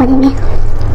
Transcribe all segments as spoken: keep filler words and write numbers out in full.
con đi nghe.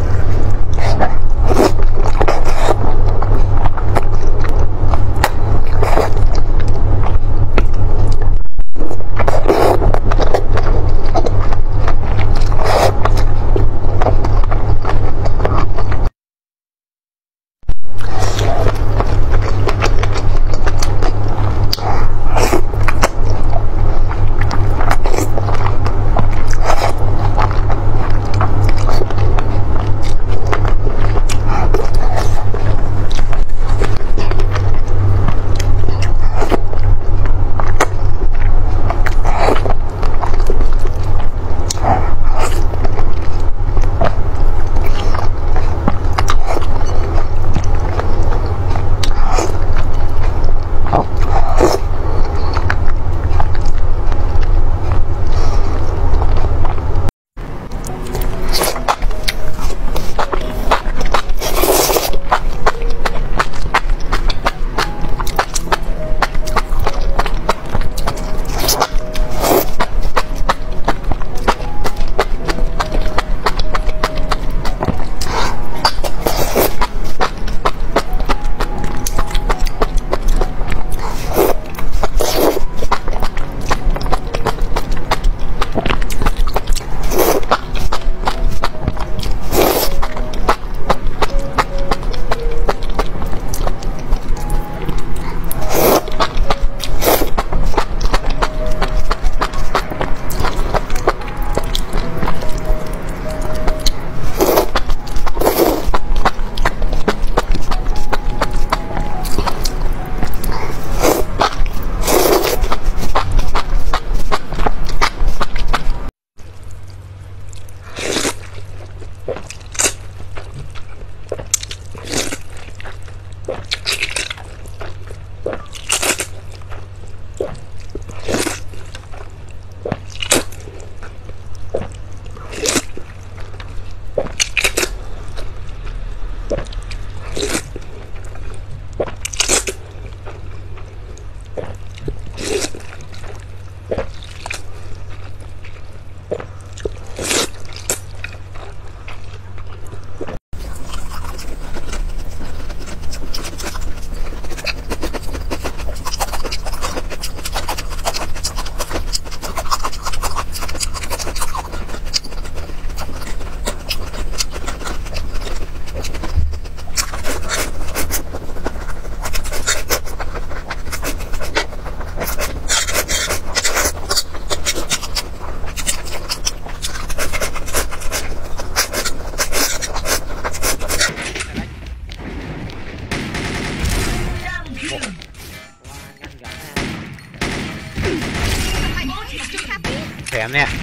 Kém nè.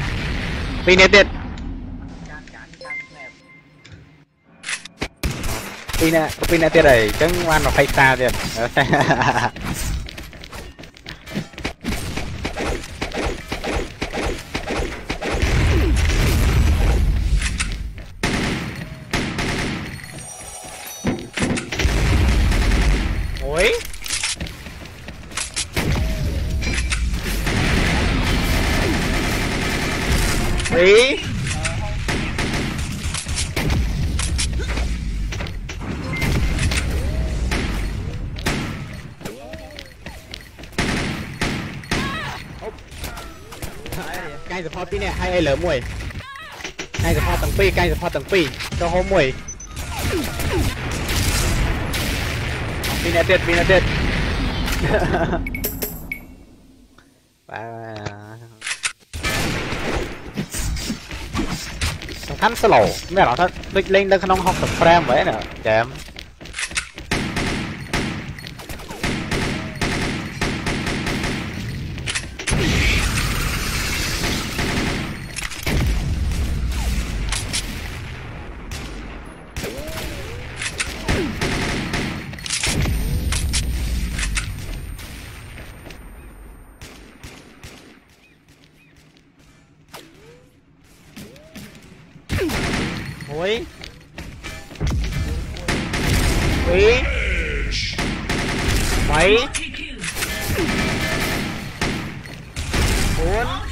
Pin này tiệt. Pin này, pin này tiệt rồi, chẳng ngoan nó phải xa tiệt. Ôi. Ý.ใกล้จะพอปีเนี่ยให้ไอ้เหลือมวยใกล้จะพอตั้งปีใกล้จะพอตั้งปีเจ้าโฮมวยปีเนี่ยเด็ดปีเนี่ยเด็ดไปท่านสโลว์ไม่หรอกถ้าเล่นเล่นขนมฮอกกับแฟมไว้เนอะแจมโอ้ยเฮ้ยไปโอน